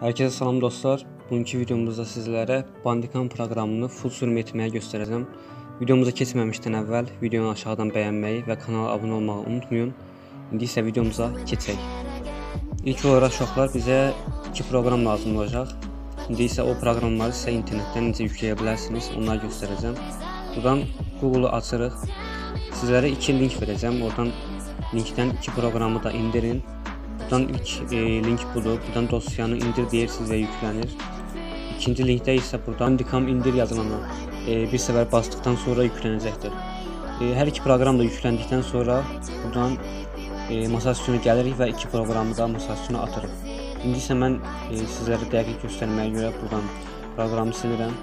Herkese salam dostlar. Bugünkü videomuzda sizlere Bandicam proqramını full sürüm etməyi göstərəcəm. Videomuza keçməmişdən əvvəl videonu aşağıdan bəyənməyi və kanala abunə olmağı unutmayın. İndi isə videomuza keçək. İlk olaraq uşaqlar bizə iki proqram lazım olacaq. İndi isə o proqramları sizə internetdən necə yükləyə bilərsiniz, onları göstərəcəm. Buradan Google-u açırıq. Sizlərə iki link verəcəm. Oradan linkdən iki proqramı da indirin. Buradan ilk link budur. Buradan dosyanı indir deyirsiniz və yüklənir. İkinci linkdə isə buradan Bandicam indir yazılana bir səfər basdıqdan sonra yüklənəcəkdir. Hər iki proqram da yükləndikdən sonra buradan masa üstünə gəlirik və iki proqramı da masa üstünə atırıq. İndi isə mən sizlərə dəqiq göstərməyə görə buradan proqramı silirəm.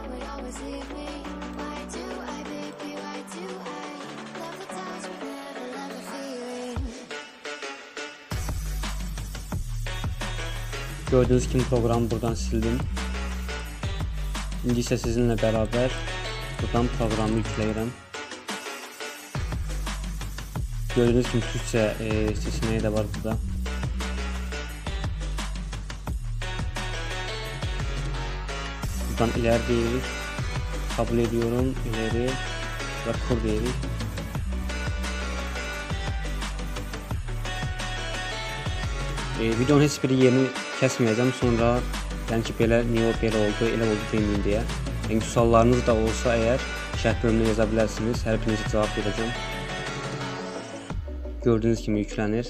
Gördüğünüz kimi proqramı buradan sildim. İndi isə sizinlə bərabər buradan proqramı yükləyirəm. Gördüğünüz kimi Türkçə seçeneği də var burada. Buradan ileri deyirik. Kabul ediyorum. İleri və kur deyirik. Videonun heç bir yerini kəsməyəcəm, sonra yəni ki belə niyə belə oldu, elə oldu deməyin deyə. Yəni suallarınız da olsa əgər şərh bölümünə yaza bilərsiniz, hər birinizə cavab verəcəm. Gördüyünüz kimi yüklənir.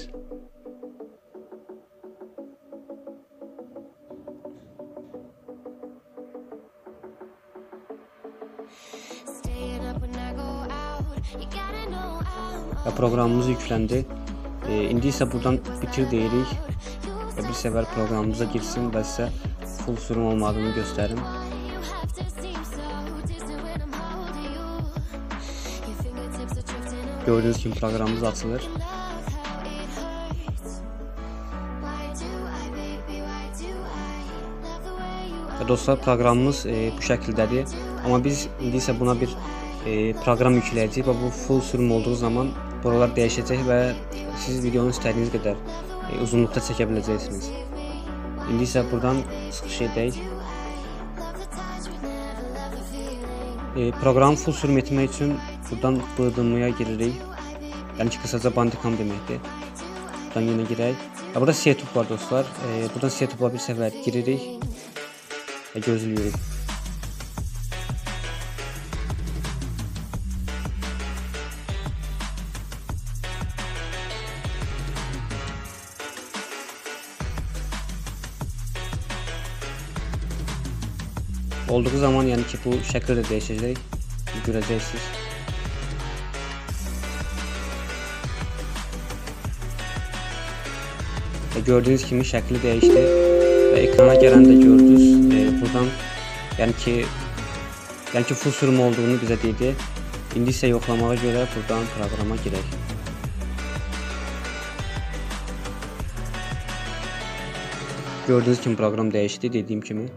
Və proqramımız yükləndi. İndi isə buradan bitir deyirik. Bir səfər proqramımıza girsin və sizə full sürüm olmadığını göstərim. Gördüğünüz kimi proqramımız açılır. Və dostlar, proqramımız bu şəkildədir. Amma biz indi isə buna bir proqram yükləyəcəyik və bu full sürüm olduğu zaman buralar dəyişəcək və siz videonun istədiyiniz qədər uzunluqda çəkə biləcəksiniz. İndi isə buradan çıxış edək. Proqramı full sürüm etmək üçün buradan bıdınlıya giririk. Yəni ki, qısaca Bandicam deməkdir. Buradan yenə girək. Burada setup var dostlar. Buradan setup'a bir səfər giririk və gözləyirik. Olduğu zaman yəni ki bu şəkil də dəyişəcək, görəcəksiniz. Və gördüyünüz kimi şəkli dəyişdi və ekrana gələndə gördünüz. Buradan yəni ki full sürüm olduğunu bizə dedi. İndi isə yoxlamağa görə buradan proqrama girək. Gördüyünüz kimi proqram dəyişdi dediyim kimi.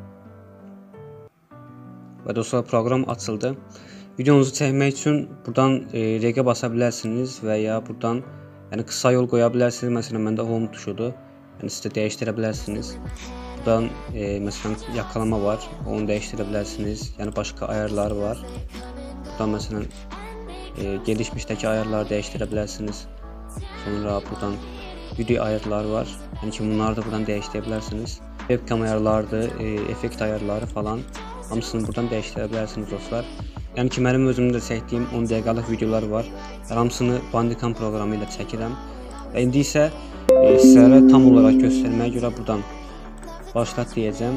Və dostlar, proqram açıldı. Videonuzu çəkmək üçün buradan regə basa bilərsiniz və ya buradan qısa yol qoya bilərsiniz. Məsələn, məndə home tuşudur. Yəni siz də dəyişdirə bilərsiniz. Buradan məsələn yakalama var, onu dəyişdirə bilərsiniz. Yəni başqa ayarları var. Buradan məsələn gelişmişdəki ayarları dəyişdirə bilərsiniz. Sonra buradan video ayarları var. Yəni ki bunları da buradan dəyişdirə bilərsiniz. Webcam ayarlarıdır, effekt ayarları falan. Hamısını buradan dəyişdirə bilərsiniz dostlar. Yəni ki mənim özümün də çəkdiyim 10 dəqiqəlik videolar var. Hamısını Bandicam proqramı ilə çəkirəm. Və indi isə sizlərə tam olaraq göstərməyə görə buradan başlat deyəcəm.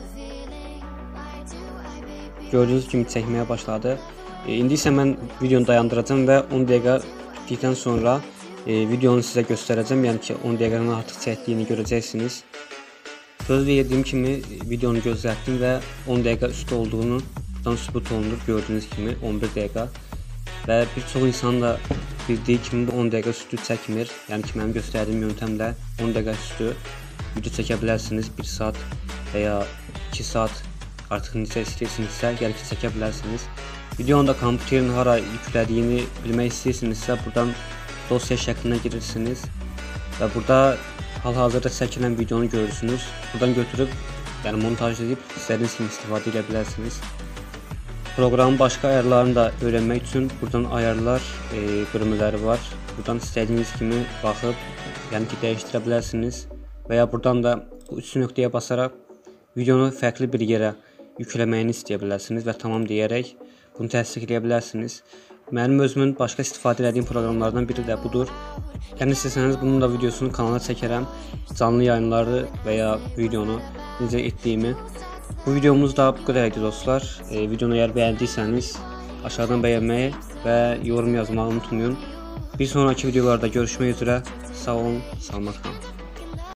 Gördüyünüz kimi çəkməyə başladı. İndi isə mən videonu dayandıracağım və 10 dəqiqə bitdikdən sonra videonu sizə göstərəcəm. Yəni ki 10 dəqiqədən artıq çəkdiyini görəcəksiniz. Söz verdiyim kimi videonu gözlətdim və 10 dəqiqə üstü olduğunu buradan sübut olunur. Gördüyünüz kimi 11 dəqiqə və bir çox insan da bildiyi kimi 10 dəqiqə üstü çəkmir. Yəni ki mənim göstərdiyim yöntəmlə 10 dəqiqə üstü video çəkə bilərsiniz. 1 saat və ya 2 saat artıq necə istəyirsinizsə gəlib çəkə bilərsiniz. Videonun da kompüterin hara yüklədiyini bilmək istəyirsinizsə buradan dosya şəklinə girirsiniz və burada hal-hazırda çəkilən videonu görürsünüz. Buradan götürüb, yəni montajlayıb istədiyiniz kimi istifadə edə bilərsiniz. Proqramın başqa ayarlarını da öyrənmək üçün buradan ayarlar bölmələri var. Buradan istədiyiniz kimi baxıb, yəni ki, dəyişdirə bilərsiniz. Və ya buradan da bu 3 nöqtəyə basaraq videonu fərqli bir yerə yükləməyini istəyə bilərsiniz və tamam deyərək bunu təsdiqləyə bilərsiniz. Mənim özümün başqa istifadə etdiyim proqramlardan biri də budur. Yəni istəsəniz bunun da videosunu kanala çəkərəm. Canlı yayınları və ya videonu necə etdiyimi. Bu videomuz da bu qədər idi dostlar. Videonu əgər bəyəndiysəniz aşağıdan bəyənməyi və yorum yazmağı unutmayın. Bir sonraki videolarda görüşmək üzrə. Sağ olun, salamat qalın.